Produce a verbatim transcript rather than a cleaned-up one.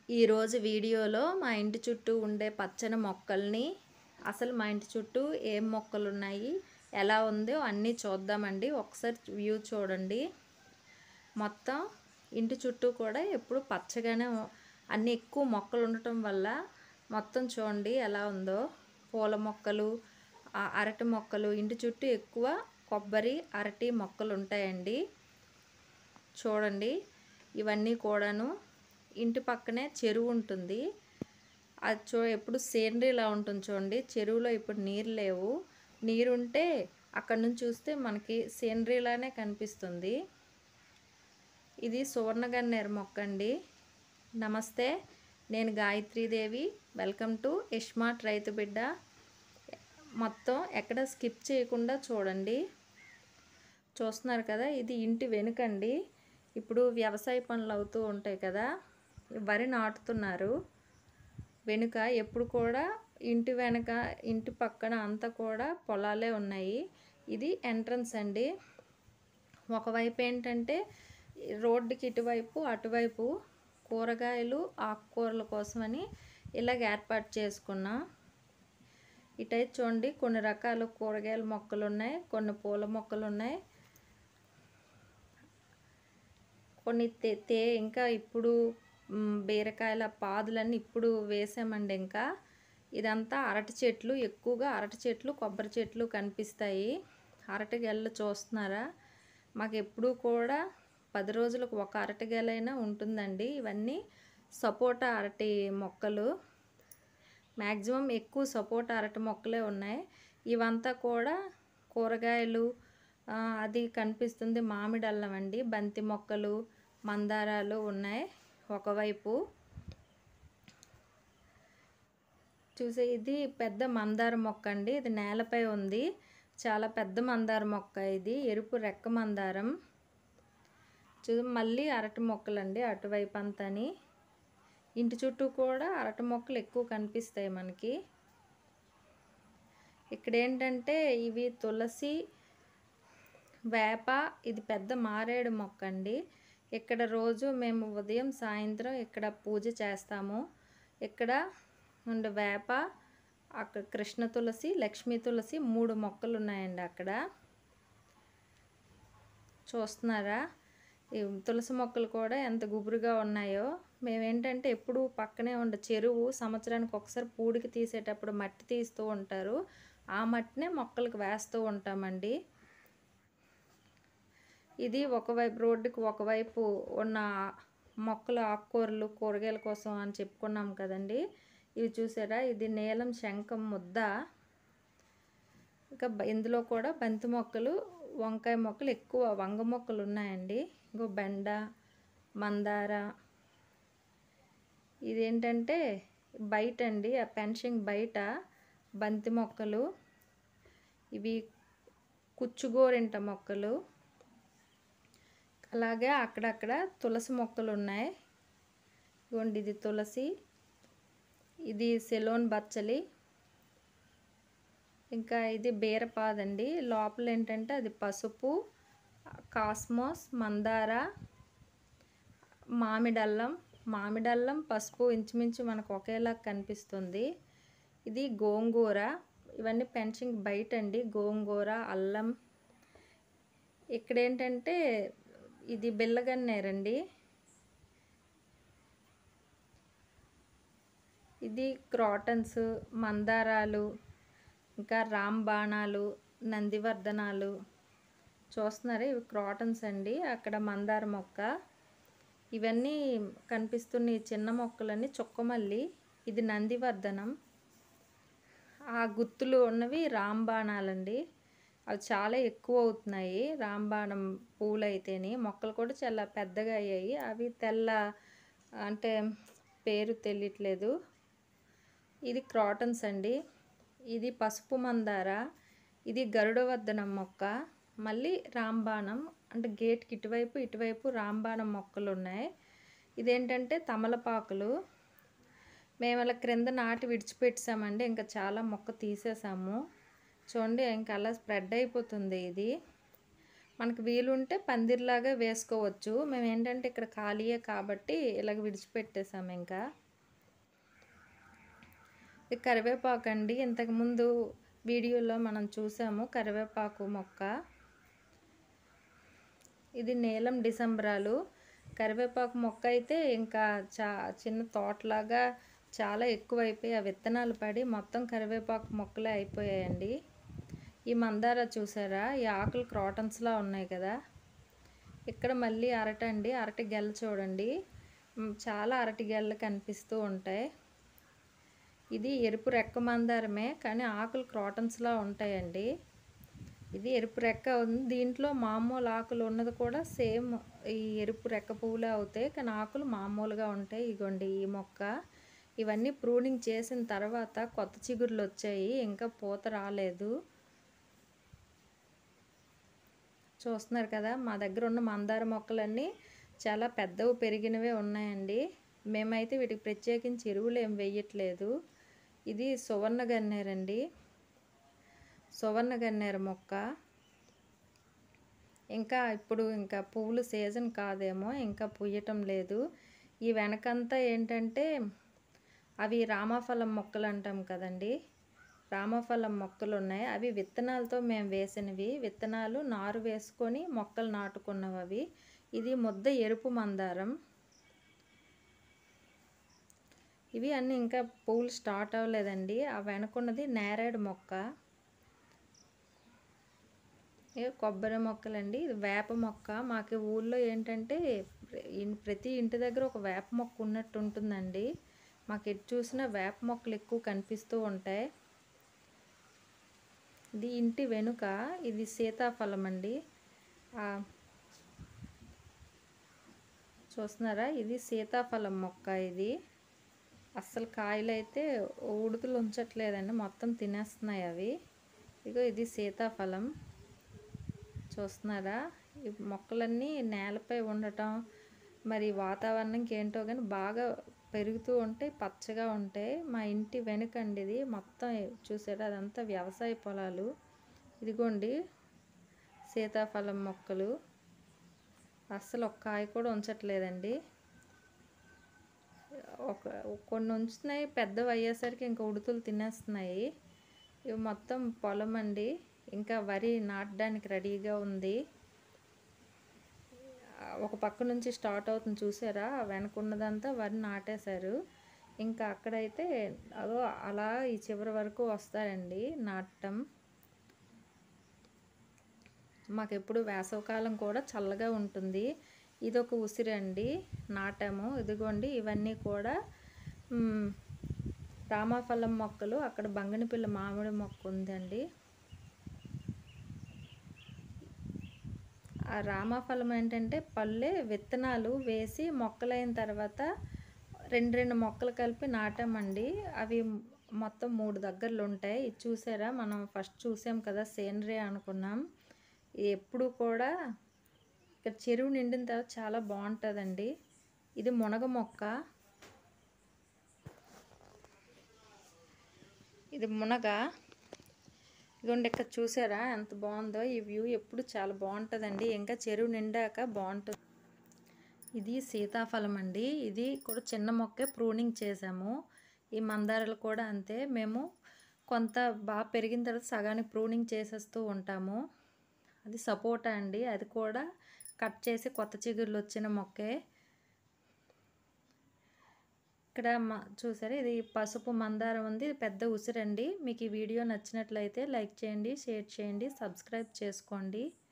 ఈరోజు వీడియోలో మా ఇంటి చుట్టూ ఉండే పచ్చని మొక్కల్ని అసలు మా ఇంటి చుట్టూ ఏం మొక్కలు ఉన్నాయి, ఎలా ఉందో అన్నీ చూద్దామండి. ఒకసారి వ్యూ చూడండి. మొత్తం ఇంటి చుట్టూ కూడా ఎప్పుడు పచ్చగానే అన్ని ఎక్కువ మొక్కలు ఉండటం వల్ల మొత్తం చూడండి ఎలా ఉందో. పూల మొక్కలు, అరటి మొక్కలు, ఇంటి చుట్టూ ఎక్కువ కొబ్బరి అరటి మొక్కలు ఉంటాయండి. చూడండి ఇవన్నీ కూడాను. ఇంటి పక్కనే చెరువు ఉంటుంది. అది చూ ఎప్పుడు సేనరీలా ఉంటుంది చూడండి. చెరువులో ఇప్పుడు నీరు లేవు. నీరుంటే అక్కడ నుంచి చూస్తే మనకి సేనరీలానే కనిపిస్తుంది. ఇది సువర్ణగన్నేరు మొక్క అండి. నమస్తే, నేను గాయత్రీదేవి. వెల్కమ్ టు ఇస్మార్ట్ రైతు బిడ్డ. మొత్తం ఎక్కడ స్కిప్ చేయకుండా చూడండి. చూస్తున్నారు కదా, ఇది ఇంటి వెనుకండి. ఇప్పుడు వ్యవసాయ పనులు అవుతూ ఉంటాయి కదా, వరి నాటుతున్నారు. వెనుక ఎప్పుడు కూడా ఇంటి వెనక ఇంటి పక్కన అంతా కూడా పొలాలే ఉన్నాయి. ఇది ఎంట్రన్స్ అండి. ఒకవైపు ఏంటంటే రోడ్డుకి ఇటువైపు అటువైపు కూరగాయలు ఆకుకూరల కోసమని ఇలాగ ఏర్పాటు చేసుకున్నాం. ఇటైతే చూడండి కొన్ని రకాల కూరగాయల మొక్కలు ఉన్నాయి, కొన్ని పూల మొక్కలు ఉన్నాయి, కొన్ని తే తే ఇంకా ఇప్పుడు బీరకాయల పాదులన్నీ ఇప్పుడు వేసామండి. ఇంకా ఇదంతా అరటి చెట్లు, ఎక్కువగా అరటి చెట్లు కొబ్బరి చెట్లు కనిపిస్తాయి. అరటి గెలలు చూస్తున్నారా, మాకు ఎప్పుడూ కూడా పది రోజులకు ఒక అరటి గెలైనా ఉంటుందండి. ఇవన్నీ సపోటా అరటి మొక్కలు, మ్యాక్సిమం ఎక్కువ సపోటా అరటి మొక్కలే ఉన్నాయి. ఇవంతా కూడా కూరగాయలు. అది కనిపిస్తుంది మామిడి అల్లం అండి. బంతి మొక్కలు, మందారాలు ఉన్నాయి ఒకవైపు. చూసే ఇది పెద్ద మందార మొక్క అండి. ఇది నేలపై ఉంది. చాలా పెద్ద మందార మొక్క ఇది. ఎరుపు రెక్క మందారం. చూ మళ్ళీ అరటి మొక్కలండి అటువైపు అంతాని. ఇంటి చుట్టూ కూడా అరటి మొక్కలు ఎక్కువ కనిపిస్తాయి మనకి. ఇక్కడ ఏంటంటే ఇవి తులసి, వేప, ఇది పెద్ద మారేడు మొక్క అండి. ఇక్కడ రోజు మేము ఉదయం సాయంత్రం ఇక్కడ పూజ చేస్తాము. ఇక్కడ ఉండే వేప, అక్కడ కృష్ణ తులసి, లక్ష్మీ తులసి, మూడు మొక్కలు ఉన్నాయండి అక్కడ. చూస్తున్నారా, ఈ తులసి మొక్కలు కూడా ఎంత గుబురుగా ఉన్నాయో. మేమేంటంటే ఎప్పుడు పక్కనే ఉండే చెరువు సంవత్సరానికి ఒకసారి పూడికి తీసేటప్పుడు మట్టి తీస్తూ ఉంటారు. ఆ మట్టినే మొక్కలకు వేస్తూ ఉంటామండి. ఇది ఒకవైపు రోడ్డుకి ఒకవైపు ఉన్న మొక్కలు ఆకుకూరలు కూరగాయల కోసం అని చెప్పుకున్నాం కదండి. ఇవి చూసారా, ఇది నీలం శంఖం ముద్ద. ఇంకా ఇందులో కూడా బంతి మొక్కలు, వంకాయ మొక్కలు, ఎక్కువ వంగ మొక్కలు ఉన్నాయండి. ఇంకో బెండ, మందార. ఇదేంటంటే బయట అండి, ఆ పెన్షింగ్ బయట బంతి మొక్కలు. ఇవి కుచ్చుగోరింట మొక్కలు. అలాగే అక్కడక్కడ తులసి మొక్కలు ఉన్నాయి. ఇదిగోండి, ఇది తులసి, ఇది సెలోన్ బచ్చలి, ఇంకా ఇది బీరపాదండి. లోపల ఏంటంటే అది పసుపు, కాస్మోస్, మందార, మామిడల్లం. మామిడల్లం పసుపు ఇంచుమించు మనకు ఒకేలా కనిపిస్తుంది. ఇది గోంగూర. ఇవన్నీ పెన్షింగ్ బయట అండి. గోంగూర, అల్లం. ఇక్కడ ఏంటంటే ఇది బిల్లగన్నేరండి. ఇది క్రాటన్స్, మందారాలు, ఇంకా రాంబాణాలు, నందివర్ధనాలు. చూస్తున్నారా, ఇవి క్రాటన్స్ అండి. అక్కడ మందార మొక్క. ఇవన్నీ కనిపిస్తున్న ఈ చిన్న మొక్కలన్నీ చుక్కమల్లి. ఇది నందివర్ధనం. ఆ గుత్తులు ఉన్నవి రాంబాణాలండి. అవి చాలా ఎక్కువ అవుతున్నాయి రాంబాణం పూలు అయితేని. మొక్కలు కూడా చాలా పెద్దగా అయ్యాయి. అవి తెల్ల అంటే పేరు తెలియట్లేదు. ఇది క్రాటన్స్ అండి. ఇది పసుపు మందార. ఇది గరుడవర్ధనం మొక్క. మళ్ళీ రాంబాణం అంటే గేట్కి ఇటువైపు ఇటువైపు రాంబాణం మొక్కలు ఉన్నాయి. ఇదేంటంటే తమలపాకులు. మేము అలా క్రింద నాటి విడిచిపెట్టామండి. ఇంకా చాలా మొక్క తీసేసాము. చూడండి, ఇంకా అలా స్ప్రెడ్ అయిపోతుంది ఇది. మనకు వీలుంటే పందిర్లాగా వేసుకోవచ్చు. మేము ఏంటంటే ఇక్కడ ఖాళీయే కాబట్టి ఇలాగ విడిచిపెట్టేసాము ఇంకా. ఇది కరివేపాకు అండి. ఇంతకుముందు వీడియోలో మనం చూసాము కరివేపాకు మొక్క. ఇది నీలం డిసెంబరాలు. కరివేపాకు మొక్క అయితే ఇంకా చా చిన్న తోటలాగా చాలా ఎక్కువైపోయి ఆ విత్తనాలు పడి మొత్తం కరివేపాకు మొక్కలే అయిపోయాయండి. ఈ మందార చూసారా, ఈ ఆకులు క్రాటన్స్లా ఉన్నాయి కదా. ఇక్కడ మళ్ళీ అరటి అండి, అరటి గెల చూడండి, చాలా అరటి గెలలు కనిపిస్తూ ఉంటాయి. ఇది ఎరుపు రెక్క మందారమే కానీ ఆకులు క్రాటన్స్లా ఉంటాయండి. ఇది ఎరుపు రెక్క ఉంది, దీంట్లో మామూలు ఆకులు ఉన్నది కూడా సేమ్ ఈ ఎరుపు రెక్క పువ్వులే అవుతాయి కానీ ఆకులు మామూలుగా ఉంటాయి. ఇగోండి ఈ మొక్క. ఇవన్నీ ప్రూనింగ్ చేసిన తర్వాత కొత్త చిగుర్లు వచ్చాయి, ఇంకా పూత రాలేదు. చూస్తున్నారు కదా, మా దగ్గర ఉన్న మందార మొక్కలన్నీ చాలా పెద్దవి పెరిగినవే ఉన్నాయండి. మేమైతే వీటికి ప్రత్యేకించి ఎరువులు ఏం వేయట్లేదు. ఇది సువర్ణ గన్నేరండి, సువర్ణ గన్నేరు మొక్క. ఇంకా ఇప్పుడు ఇంకా పువ్వులు సీజన్ కాదేమో, ఇంకా పూయటం లేదు. ఈ వెనకంతా ఏంటంటే అవి రామఫలం మొక్కలు అంటాం కదండి, రామఫలం మొక్కలు ఉన్నాయి. అవి విత్తనాలతో మేము వేసినవి, విత్తనాలు నారు వేసుకొని మొక్కలు నాటుకున్నవి అవి. ఇది ముద్ద ఎరుపు మందారం. ఇవి అన్నీ ఇంకా పువ్వులు స్టార్ట్ అవ్వలేదండి. ఆ వెనకున్నది నేరేడు మొక్క. ఇక కొబ్బరి మొక్కలండి. ఇది వేప మొక్క. మాకు ఊళ్ళో ఏంటంటే ప్రతి ఇంటి దగ్గర ఒక వేప మొక్క ఉన్నట్టు ఉంటుందండి. మాకు ఎటు చూసినా వేప మొక్కలు ఎక్కువ కనిపిస్తూ ఉంటాయి. ఇది ఇంటి వెనుక ఇది సీతాఫలం అండి. చూస్తున్నారా, ఇది సీతాఫలం మొక్క. ఇది అస్సలు కాయలు అయితే ఉడుకులు ఉంచట్లేదండి, మొత్తం తినేస్తున్నాయి అవి. ఇగో ఇది సీతాఫలం. చూస్తున్నారా, ఈ మొక్కలన్నీ నేలపై ఉండటం మరి వాతావరణంకి ఏంటో కానీ బాగా పెరుగుతూ ఉంటాయి, పచ్చగా ఉంటాయి. మా ఇంటి వెనుకండి ఇది మొత్తం. చూసారా, అదంతా వ్యవసాయ పొలాలు. ఇదిగోండి సీతాఫలం మొక్కలు. అస్సలు ఒక్క కాయ కూడా ఉంచట్లేదండి. ఒక కొన్ని ఉంచుతున్నాయి, పెద్దవి అయ్యేసరికి ఇంకా ఉడుతులు తినేస్తున్నాయి. ఇవి మొత్తం పొలం అండి, ఇంకా వరి నాటడానికి రెడీగా ఉంది. ఒక పక్క నుంచి స్టార్ట్ అవుతుంది చూసారా, వెనకున్నదంతా వరి నాటేశారు. ఇంకా అక్కడైతే అదో అలా ఈ చివరి వరకు వస్తాయండి నాటడం. మాకు ఎప్పుడు వేసవకాలం కూడా చల్లగా ఉంటుంది. ఇదొక ఉసిరండి, నాటాము. ఇదిగోండి ఇవన్నీ కూడా రామఫలం మొక్కలు. అక్కడ బంగినపిల్ల మామిడి మొక్క ఉందండి. ఆ రామఫలం ఏంటంటే పళ్ళే విత్తనాలు వేసి మొక్కలైన తర్వాత రెండు రెండు మొక్కలు కలిపి నాటామండి. అవి మొత్తం మూడు దగ్గరలు ఉంటాయి. ఇది చూసారా, మనం ఫస్ట్ చూసాం కదా సేంద్రియ అనుకున్నాం. ఎప్పుడు కూడా ఇక్కడ చెరువు నిండిన తర్వాత చాలా బాగుంటుందండి. ఇది మునగ మొక్క. ఇది మునగ. ఇదిగోండి ఇక్కడ చూసారా ఎంత బాగుందో ఈ వ్యూ. ఎప్పుడు చాలా బాగుంటుందండి, ఇంకా చెరువు నిండాక బాగుంటుంది. ఇది సీతాఫలం అండి. ఇది కూడా చిన్న మొక్కే ప్రూనింగ్ చేసాము. ఈ మందారాలు కూడా అంతే. మేము కొంత బాగా పెరిగిన తర్వాత సగానికి ప్రూనింగ్ చేసేస్తూ ఉంటాము. అది సపోటా అండి, అది కూడా కట్ చేసి కొత్త చిగుర్లు వచ్చిన మొక్కే. ఇక్కడ చూసారా, ఇది పసుపు మందారం ఉంది. ఇది పెద్ద ఉసిరండి. మీకు ఈ వీడియో నచ్చినట్లయితే లైక్ చేయండి, షేర్ చేయండి, సబ్స్క్రైబ్ చేసుకోండి.